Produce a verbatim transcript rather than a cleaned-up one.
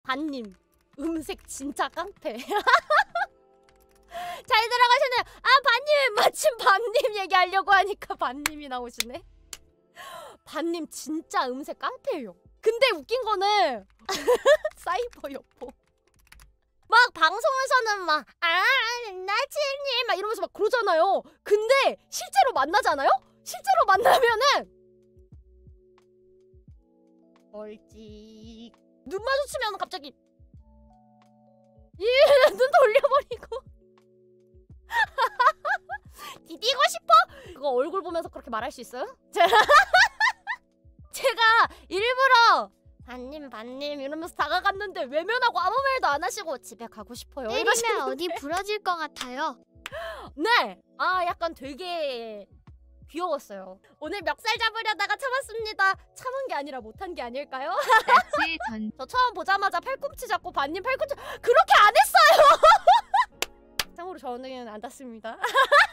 반님 음색 진짜 깡패. 잘 들어가시네. 아 반님 마침 반님 얘기하려고 하니까 반님이 나오시네. 반님 진짜 음색 깡패예요. 근데 웃긴 거는 사이버 여포 막 방송에서는 막 아 나치님 막 이러면서 막 그러잖아요. 근데 실제로 만나잖아요? 실제로 만나면은 멀찍 눈 마주치면 갑자기 예, 눈 돌려버리고 디디고 싶어? 그거 얼굴 보면서 그렇게 말할 수 있어요? 제가 일부러 반님 반님 이러면서 다가갔는데 외면하고 아무 말도 안 하시고 집에 가고 싶어요 때리면 어디 부러질 것 같아요. 네! 아 약간 되게 귀여웠어요. 오늘 멱살 잡으려다가 참았습니다. 참은 게 아니라 못한 게 아닐까요? 나치의 전 저 처음 보자마자 팔꿈치 잡고 반님 팔꿈치 그렇게 안 했어요! 참고로 저는 안 닿습니다.